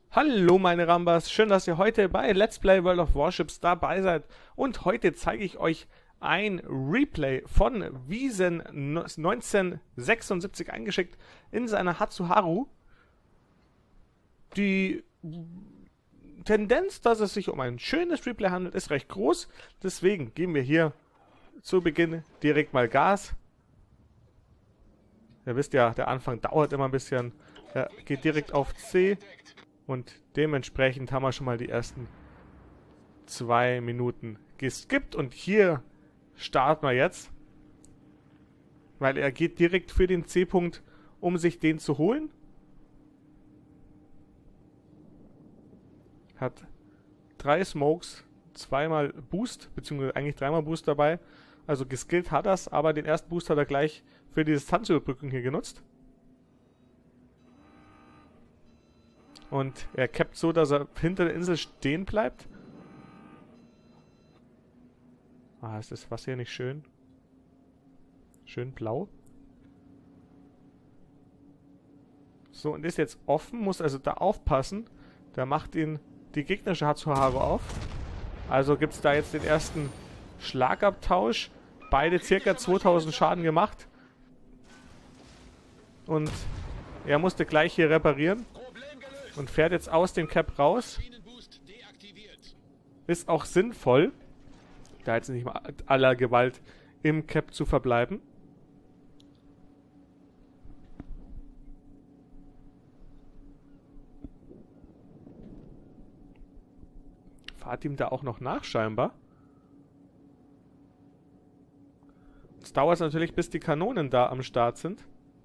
Hallo meine Rambas, schön, dass ihr heute bei Let's Play World of Warships dabei seid und heute zeige ich euch ein Replay von Wiesen 1976 eingeschickt in seiner Hatsuharu. Die Tendenz, dass es sich um ein schönes Replay handelt, ist recht groß, deswegen geben wir hier zu Beginn direkt mal Gas. Ihr wisst ja, der Anfang dauert immer ein bisschen, er geht direkt auf C. Und dementsprechend haben wir schon mal die ersten 2 Minuten geskippt. Und hier starten wir jetzt. Weil er geht direkt für den C-Punkt, um sich den zu holen. Hat 3 Smokes, 2-mal Boost, beziehungsweise eigentlich 3-mal Boost dabei. Also geskillt hat er es, aber den ersten Boost hat er gleich für die Distanzüberbrückung hier genutzt. Und er cappt so, dass er hinter der Insel stehen bleibt. Ah, ist das Wasser hier nicht schön? Schön blau. So, und ist jetzt offen, muss also da aufpassen. Da macht ihn die gegnerische Hatsuharu auf. Also gibt es da jetzt den ersten Schlagabtausch. Beide circa 2000 Schaden gemacht. Und er musste gleich hier reparieren. Und fährt jetzt aus dem Cap raus. Ist auch sinnvoll, da jetzt nicht mal aller Gewalt im Cap zu verbleiben. Fahrt ihm da auch noch nach, scheinbar. Jetzt dauert es natürlich, bis die Kanonen da am Start sind.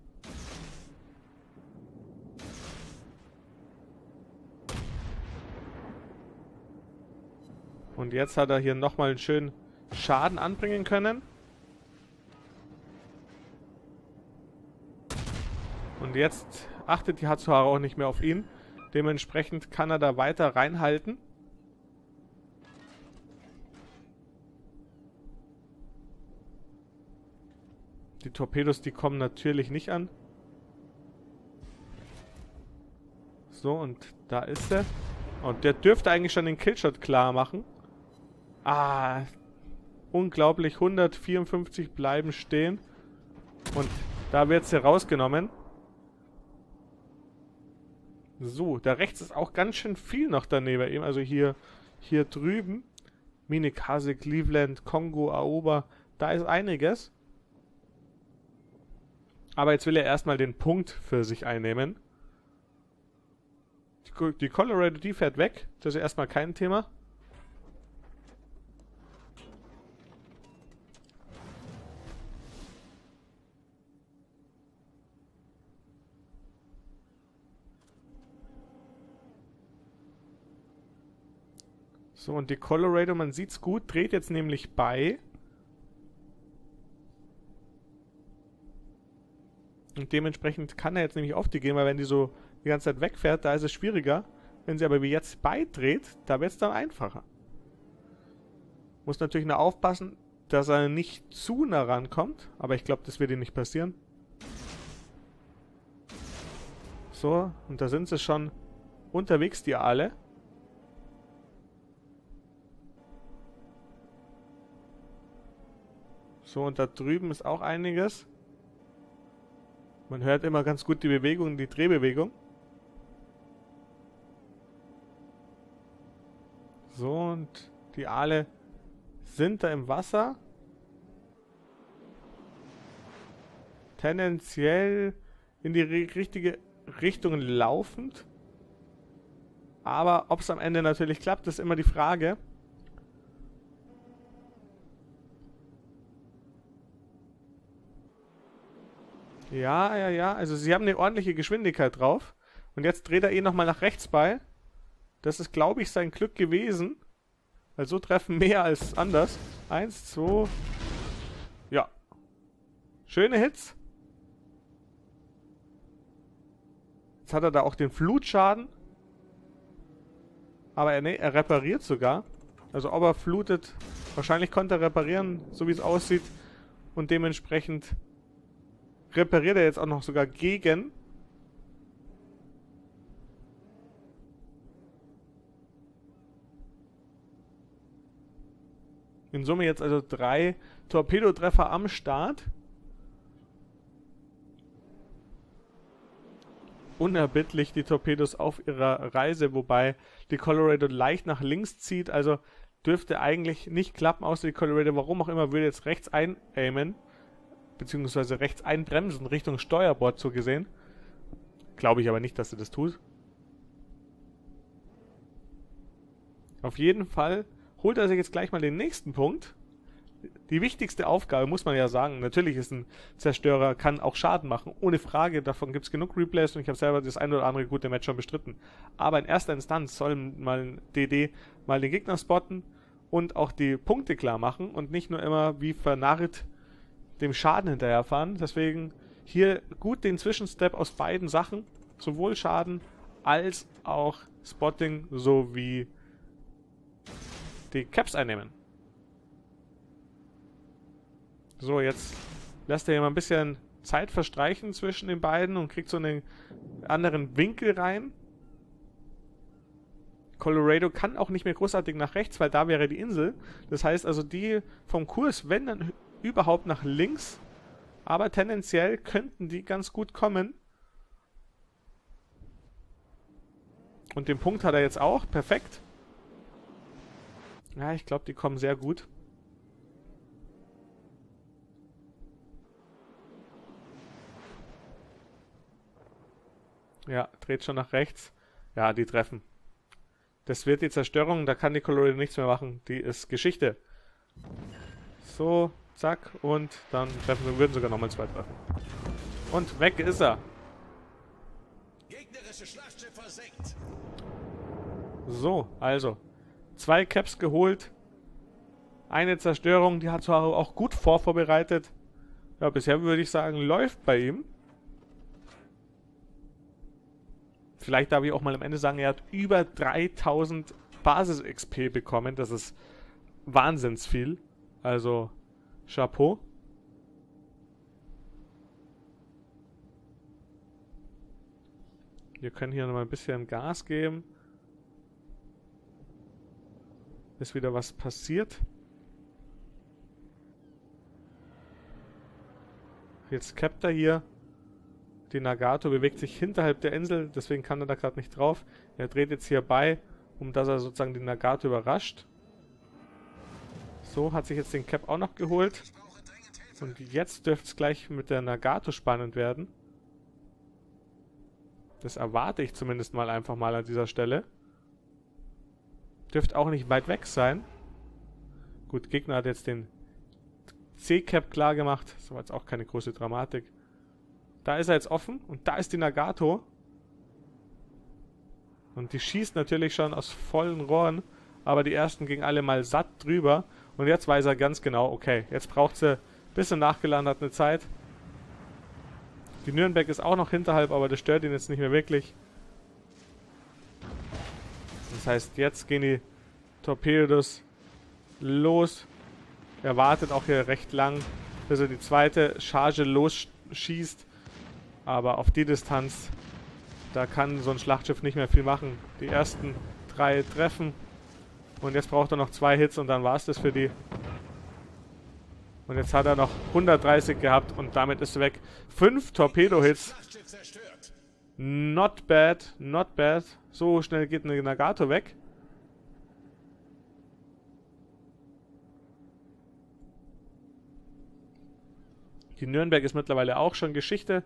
Und jetzt hat er hier nochmal einen schönen Schaden anbringen können. Und jetzt achtet die Hatsuharu auch nicht mehr auf ihn. Dementsprechend kann er da weiter reinhalten. Die Torpedos, die kommen natürlich nicht an. So, und da ist er. Und der dürfte eigentlich schon den Killshot klar machen. Ah, unglaublich, 154 bleiben stehen. Und da wird sie rausgenommen. So, da rechts ist auch ganz schön viel noch daneben ihm. Also hier drüben. Minekase, Cleveland, Kongo, Aoba. Da ist einiges. Aber jetzt will er erstmal den Punkt für sich einnehmen. Die Colorado, die fährt weg. Das ist erstmal kein Thema. So, und die Colorado, man sieht's gut, dreht jetzt nämlich bei. Und dementsprechend kann er jetzt nämlich auf die gehen, weil wenn die so die ganze Zeit wegfährt, da ist es schwieriger. Wenn sie aber wie jetzt beidreht, da wird es dann einfacher. Muss natürlich nur aufpassen, dass er nicht zu nah rankommt. Aber ich glaube, das wird ihm nicht passieren. So, und da sind sie schon unterwegs, die alle. So, und da drüben ist auch einiges. Man hört immer ganz gut die Bewegung, die Drehbewegung. So, und die Aale sind da im Wasser. Tendenziell in die richtige Richtung laufend. Aber ob es am Ende natürlich klappt, ist immer die Frage. Ja. Also sie haben eine ordentliche Geschwindigkeit drauf. Und jetzt dreht er nochmal nach rechts bei. Das ist, glaube ich, sein Glück gewesen. Weil so treffen mehr als anders. 1, 2. Ja. Schöne Hits. Jetzt hat er da auch den Flutschaden. Aber er repariert sogar. Also ob er flutet. Wahrscheinlich konnte er reparieren, so wie es aussieht. Und dementsprechend repariert er jetzt auch noch sogar gegen. In Summe jetzt also 3 Torpedotreffer am Start. Unerbittlich die Torpedos auf ihrer Reise, wobei die Colorado leicht nach links zieht, also dürfte eigentlich nicht klappen, außer die Colorado, warum auch immer, würde jetzt rechts einaimen, beziehungsweise rechts einbremsen, Richtung Steuerbord so gesehen. Glaube ich aber nicht, dass sie das tut. Auf jeden Fall holt er sich jetzt gleich mal den nächsten Punkt. Die wichtigste Aufgabe, muss man ja sagen, natürlich ist ein Zerstörer, kann auch Schaden machen, ohne Frage, davon gibt es genug Replays und ich habe selber das ein oder andere gute Match schon bestritten. Aber in erster Instanz soll mal ein DD mal den Gegner spotten und auch die Punkte klar machen und nicht nur immer wie vernarrt dem Schaden hinterherfahren. Deswegen hier gut den Zwischenstep aus beiden Sachen, sowohl Schaden als auch Spotting sowie die Caps einnehmen. So, jetzt lässt er hier mal ein bisschen Zeit verstreichen zwischen den beiden und kriegt so einen anderen Winkel rein. Colorado kann auch nicht mehr großartig nach rechts, weil da wäre die Insel. Das heißt also, die vom Kurs, wenn dann überhaupt nach links, aber tendenziell könnten die ganz gut kommen. Und den Punkt hat er jetzt auch, perfekt. Ja, ich glaube, die kommen sehr gut. Ja, dreht schon nach rechts. Ja, die treffen. Das wird die Zerstörung, da kann die Colorado nichts mehr machen. Die ist Geschichte. So, zack, und dann treffen, würden sogar nochmal 2 treffen. Und weg ist er. Gegnerische Schlachtschiff versenkt. So, also 2 Caps geholt. Eine Zerstörung, die hat zwar auch gut vorbereitet. Ja, bisher würde ich sagen, läuft bei ihm. Vielleicht darf ich auch mal am Ende sagen, er hat über 3000 Basis-XP bekommen. Das ist wahnsinns viel. Also, Chapeau. Wir können hier nochmal ein bisschen Gas geben. Ist wieder was passiert. Jetzt cappt er hier. Die Nagato bewegt sich hinterhalb der Insel, deswegen kann er da gerade nicht drauf. Er dreht jetzt hier bei, um dass er sozusagen die Nagato überrascht. So, hat sich jetzt den Cap auch noch geholt. Und jetzt dürfte es gleich mit der Nagato spannend werden. Das erwarte ich zumindest mal einfach mal an dieser Stelle. Dürfte auch nicht weit weg sein. Gut, Gegner hat jetzt den C-Cap klar gemacht. Das war jetzt auch keine große Dramatik. Da ist er jetzt offen und da ist die Nagato. Und die schießt natürlich schon aus vollen Rohren. Aber die ersten gingen alle mal satt drüber. Und jetzt weiß er ganz genau, okay, jetzt braucht sie ein bisschen nachgeladen, hat eine Zeit. Die Nürnberg ist auch noch hinterhalb, aber das stört ihn jetzt nicht mehr wirklich. Das heißt, jetzt gehen die Torpedos los. Er wartet auch hier recht lang, bis er die zweite Charge losschießt. Aber auf die Distanz, da kann so ein Schlachtschiff nicht mehr viel machen. Die ersten 3 treffen. Und jetzt braucht er noch 2 Hits und dann war es das für die. Und jetzt hat er noch 130 gehabt und damit ist weg. 5 Torpedo-Hits. Not bad, not bad. So schnell geht eine Nagato weg. Die Nürnberg ist mittlerweile auch schon Geschichte.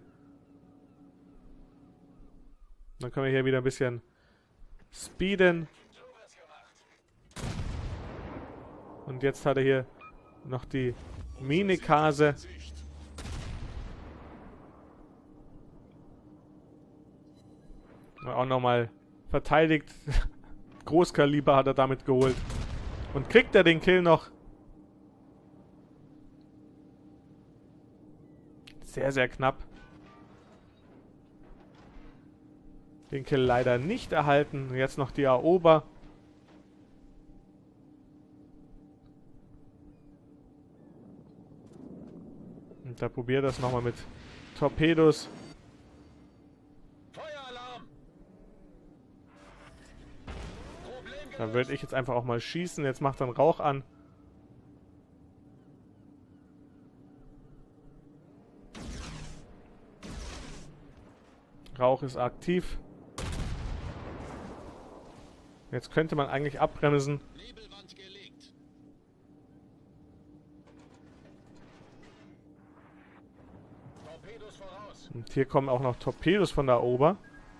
Dann können wir hier wieder ein bisschen speeden. Und jetzt hat er hier noch die Minikase. Auch nochmal verteidigt. Großkaliber hat er damit geholt. Und kriegt er den Kill noch. Sehr, sehr knapp. Den Kill leider nicht erhalten. Jetzt noch die Erober. Und da probiert das nochmal mit Torpedos. Da würde ich jetzt einfach auch mal schießen. Jetzt macht er einen Rauch an. Rauch ist aktiv. Jetzt könnte man eigentlich abbremsen. Und hier kommen auch noch Torpedos von der Ober.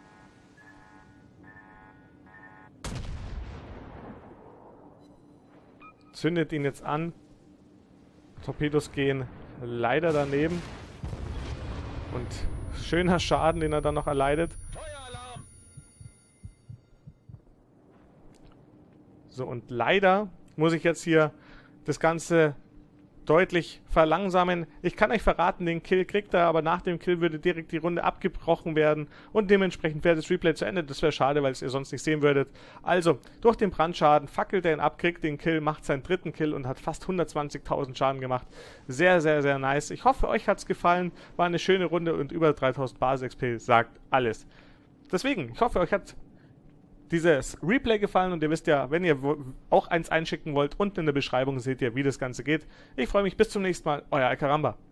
Zündet ihn jetzt an. Torpedos gehen leider daneben. Und schöner Schaden, den er dann noch erleidet. So, und leider muss ich jetzt hier das Ganze deutlich verlangsamen. Ich kann euch verraten, den Kill kriegt er, aber nach dem Kill würde direkt die Runde abgebrochen werden und dementsprechend wäre das Replay zu Ende. Das wäre schade, weil es ihr sonst nicht sehen würdet. Also, durch den Brandschaden fackelt er ihn ab, kriegt den Kill, macht seinen dritten Kill und hat fast 120.000 Schaden gemacht. Sehr, sehr, sehr nice. Ich hoffe, euch hat es gefallen. War eine schöne Runde und über 3000 Basis-XP sagt alles. Deswegen, ich hoffe, euch hat dieses Replay gefallen und ihr wisst ja, wenn ihr auch eins einschicken wollt, unten in der Beschreibung seht ihr, wie das Ganze geht. Ich freue mich, bis zum nächsten Mal, euer Alcaramba.